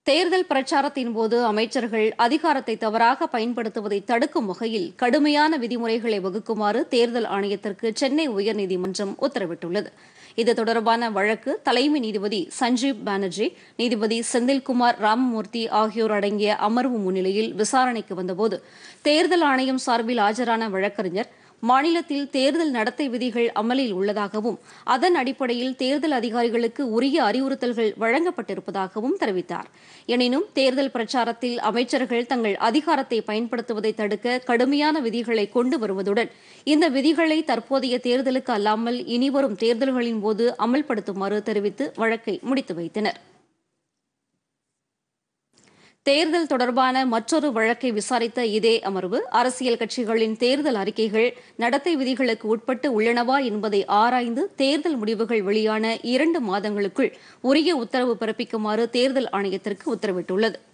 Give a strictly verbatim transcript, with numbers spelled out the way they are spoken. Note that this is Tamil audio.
தேர்தல் பிரச்சாரத்தின் போது அமைச்சர்கள் அதிகாரத்தை தவறாக பயன்படுத்துவதை தடுக்கும் வகையில் கடுமையான விதிமுறைகளை வகுக்குமாறு தேர்தல் ஆணையத்திற்கு சென்னை உயர்நீதிமன்றம் உத்தரவிட்டுள்ளது. இது தொடர்பான வழக்கு தலைமை நீதிபதி சஞ்சீப் பானர்ஜி, நீதிபதி செந்தில்குமார் ராமமூர்த்தி ஆகியோர் அடங்கிய அமர்வு முன்னிலையில் விசாரணைக்கு வந்தபோது தேர்தல் ஆணையம் சார்பில் ஆஜரான வழக்கறிஞர் மாநிலத்தில் தேர்தல் நடத்தை விதிகள் அமலில் உள்ளதாகவும் அதன் அடிப்படையில் தேர்தல் அதிகாரிகளுக்கு உரிய அறிவுறுத்தல்கள் வழங்கப்பட்டிருப்பதாகவும் தெரிவித்தார். எனினும் தேர்தல் பிரச்சாரத்தில் அமைச்சர்கள் தங்கள் அதிகாரத்தை பயன்படுத்துவதை தடுக்க கடுமையான விதிகளை கொண்டு வருவதுடன் இந்த விதிகளை தற்போதைய தேர்தலுக்கு அல்லாமல் இனிவரும் தேர்தல்களின் போது அமல்படுத்துமாறு தெரிவித்து வழக்கை முடித்து வைத்தனர். தேர்தல் தொடர்பான மற்றொரு வழக்கை விசாரித்த இதே அமர்வு அரசியல் கட்சிகளின் தேர்தல் அறிக்கைகள் நடத்தை விதிகளுக்கு உட்பட்டு உள்ளனவா என்பதை ஆராய்ந்து தேர்தல் முடிவுகள் வெளியான இரண்டு மாதங்களுக்குள் உரிய உத்தரவு பிறப்பிக்குமாறு தேர்தல் ஆணையத்திற்கு உத்தரவிட்டுள்ளது.